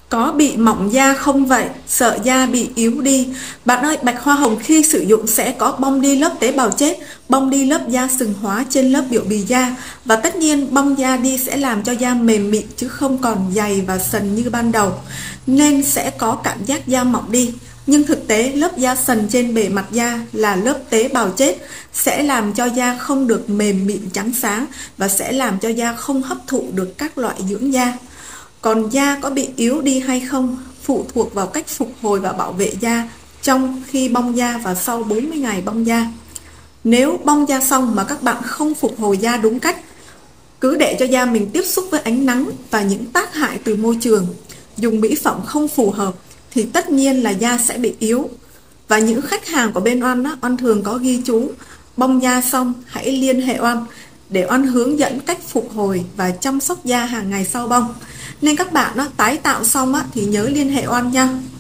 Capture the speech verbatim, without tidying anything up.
Có bị mỏng da không vậy? Sợ da bị yếu đi. Bạn ơi, bạch hoa hồng khi sử dụng sẽ có bong đi lớp tế bào chết, bong đi lớp da sừng hóa trên lớp biểu bì da. Và tất nhiên bong da đi sẽ làm cho da mềm mịn chứ không còn dày và sần như ban đầu, nên sẽ có cảm giác da mỏng đi. Nhưng thực tế lớp da sần trên bề mặt da là lớp tế bào chết, sẽ làm cho da không được mềm mịn trắng sáng và sẽ làm cho da không hấp thụ được các loại dưỡng da. Còn da có bị yếu đi hay không phụ thuộc vào cách phục hồi và bảo vệ da trong khi bong da và sau bốn mươi ngày bong da. Nếu bong da xong mà các bạn không phục hồi da đúng cách, cứ để cho da mình tiếp xúc với ánh nắng và những tác hại từ môi trường, dùng mỹ phẩm không phù hợp, thì tất nhiên là da sẽ bị yếu. Và những khách hàng của bên Oanh á, Oanh thường có ghi chú bong da xong hãy liên hệ Oanh để Oanh hướng dẫn cách phục hồi và chăm sóc da hàng ngày sau bong. Nên các bạn á, tái tạo xong á, thì nhớ liên hệ Oanh nha.